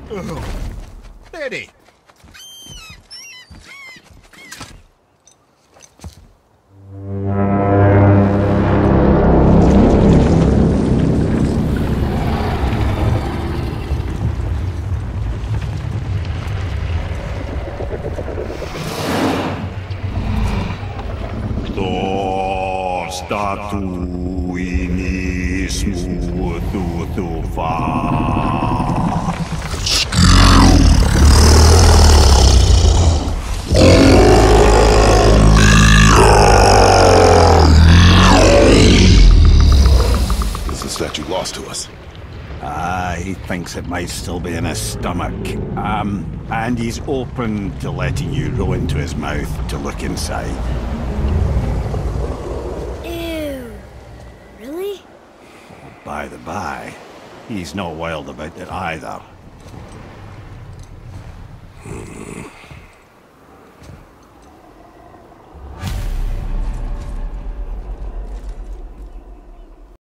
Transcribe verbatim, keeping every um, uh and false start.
Steady. Statu inismu tutufa. Is the statue lost to us? Ah, he thinks it might still be in his stomach. Um, and he's open to letting you row into his mouth to look inside. By the by, he's not wild about it either.